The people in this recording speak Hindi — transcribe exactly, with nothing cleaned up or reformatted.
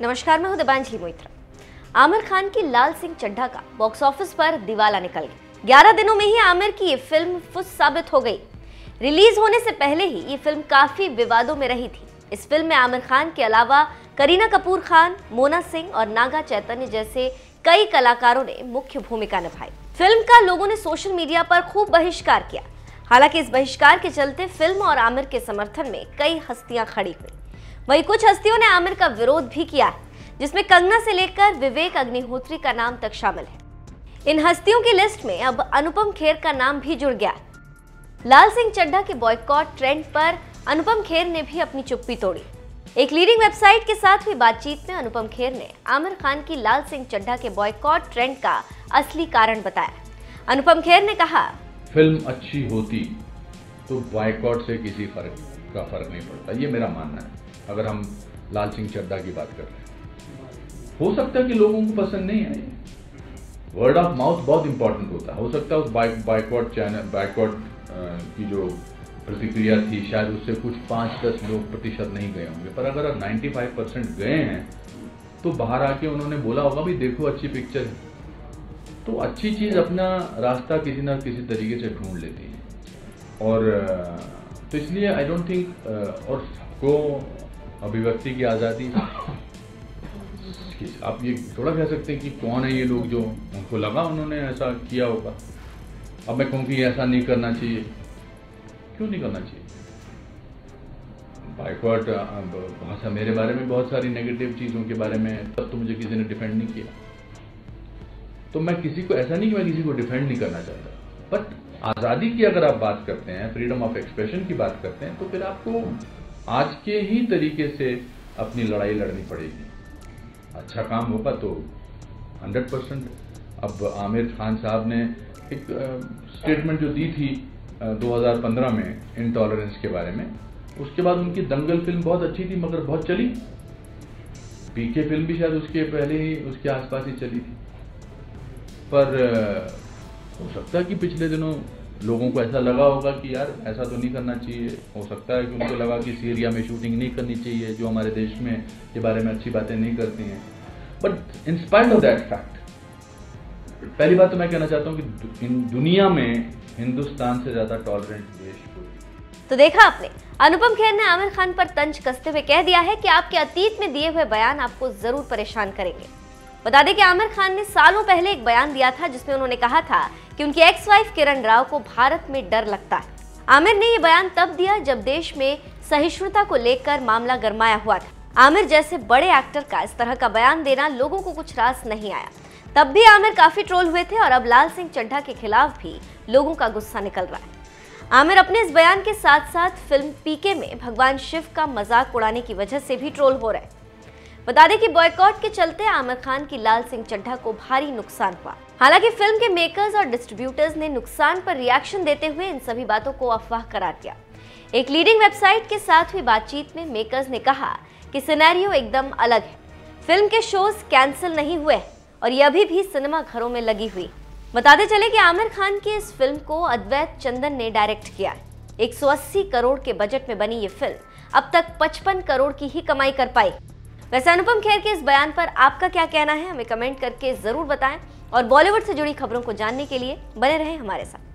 नमस्कार, मैं हूं दिबांजलि मोइत्रा। आमिर खान की लाल सिंह चड्ढा का बॉक्स ऑफिस पर दिवाला निकल गया। ग्यारह दिनों में ही आमिर की ये फिल्म फुस साबित हो गई। रिलीज होने से पहले ही ये फिल्म काफी विवादों में रही थी। इस फिल्म में आमिर खान के अलावा करीना कपूर खान, मोना सिंह और नागा चैतन्य जैसे कई कलाकारों ने मुख्य भूमिका निभाई। फिल्म का लोगों ने सोशल मीडिया पर खूब बहिष्कार किया। हालांकि इस बहिष्कार के चलते फिल्म और आमिर के समर्थन में कई हस्तियां खड़ी हुई। वहीं कुछ हस्तियों ने आमिर का विरोध भी किया है, जिसमें कंगना से लेकर विवेक अग्निहोत्री का नाम तक शामिल है। इन हस्तियों की लिस्ट में अब अनुपम खेर का नाम भी जुड़ गया है। लाल सिंह चड्ढा के बॉयकॉट ट्रेंड पर अनुपम खेर ने भी अपनी चुप्पी तोड़ी। एक लीडिंग वेबसाइट के साथ हुई बातचीत में अनुपम खेर ने आमिर खान की लाल सिंह चड्ढा के बॉयकॉट ट्रेंड का असली कारण बताया। अनुपम खेर ने कहा, फिल्म अच्छी होती तो बॉयकॉट से किसी फर्क का फर्क नहीं पड़ता, ये मेरा मानना है। अगर हम लाल सिंह चड्ढा की बात कर रहे हैं, हो सकता है कि लोगों को पसंद नहीं आए। वर्ड ऑफ माउथ बहुत इंपॉर्टेंट होता है। हो सकता है उस बॉयकॉट चैनल बॉयकॉट की जो प्रतिक्रिया थी, शायद उससे कुछ पाँच दस लोग प्रतिशत नहीं गए होंगे, पर अगर पचानवे परसेंट गए हैं तो बाहर आके उन्होंने बोला होगा भी देखो अच्छी पिक्चर है। तो अच्छी चीज़ अपना रास्ता किसी ना किसी तरीके से ढूंढ लेती है। और तो इसलिए आई डोंट थिंक और सबको अभिव्यक्ति की आज़ादी, आप ये थोड़ा कह सकते हैं कि कौन है ये लोग जो उनको लगा उन्होंने ऐसा किया होगा। अब मैं कहूँ कि ऐसा नहीं करना चाहिए, क्यों नहीं करना चाहिए? बाइकआउट बहुत सा मेरे बारे में बहुत सारी नेगेटिव चीज़ों के बारे में तब तो मुझे किसी ने डिफेंड नहीं किया। तो मैं किसी को ऐसा नहीं कि मैं किसी को डिफेंड नहीं करना चाहता, बट आज़ादी की अगर आप बात करते हैं, फ्रीडम ऑफ एक्सप्रेशन की बात करते हैं, तो फिर आपको आज के ही तरीके से अपनी लड़ाई लड़नी पड़ेगी। अच्छा काम होगा तो हंड्रेड परसेंट। अब आमिर खान साहब ने एक स्टेटमेंट जो दी थी दो हज़ार पंद्रह में इंटॉलरेंस के बारे में, उसके बाद उनकी दंगल फिल्म बहुत अच्छी थी मगर बहुत चली। पीके फिल्म भी शायद उसके पहले ही उसके आसपास ही चली थी। पर हो सकता है कि पिछले दिनों लोगों को ऐसा लगा होगा कि यार ऐसा तो नहीं करना चाहिए। हो सकता है कि उनको लगा कि सीरिया में शूटिंग नहीं करनी चाहिए, जो हमारे देश में के बारे में अच्छी बातें नहीं करती हैं। But in spite of that fact, पहली बात तो मैं कहना चाहता हूँ कि इन दुनिया में हिंदुस्तान से ज्यादा टॉलरेंट देश कोई। तो देखा आपने, अनुपम खेर ने आमिर खान पर तंज कसते हुए कह दिया है कि आपके अतीत में दिए हुए बयान आपको जरूर परेशान करेंगे। बता दें कि आमिर खान ने सालों पहले एक बयान दिया था, जिसमें उन्होंने कहा था कि उनकी एक्स वाइफ किरण राव को भारत में डर लगता है। आमिर ने ये बयान तब दिया जब देश में सहिष्णुता को लेकर मामला गरमाया हुआ था। आमिर जैसे बड़े एक्टर का इस तरह का बयान देना लोगों को कुछ रास नहीं आया। तब भी आमिर काफी ट्रोल हुए थे और अब लाल सिंह चड्ढा के खिलाफ भी लोगों का गुस्सा निकल रहा है। आमिर अपने इस बयान के साथ साथ फिल्म पीके में भगवान शिव का मजाक उड़ाने की वजह से भी ट्रोल हो रहे हैं। बता दें कि बॉयकॉट के चलते आमिर खान की लाल सिंह चड्ढा को भारी नुकसान हुआ। हालांकि फिल्म के मेकर्स और डिस्ट्रीब्यूटर्स ने नुकसान पर रिएक्शन देते हुए इन सभी बातों को अफवाह करार दिया। एक लीडिंग वेबसाइट के साथ हुई बातचीत में मेकर्स ने कहा कि सिनेरियो एकदम अलग है, फिल्म के शोज कैंसिल नहीं हुए और ये अभी भी सिनेमा घरों में लगी हुई। बताते चले कि आमिर खान की इस फिल्म को अद्वैत चंदन ने डायरेक्ट किया है। एक सौ अस्सी करोड़ के बजट में बनी ये फिल्म अब तक पचपन करोड़ की ही कमाई कर पाई। वैसे अनुपम खेर के इस बयान पर आपका क्या कहना है, हमें कमेंट करके जरूर बताएं और बॉलीवुड से जुड़ी खबरों को जानने के लिए बने रहें हमारे साथ।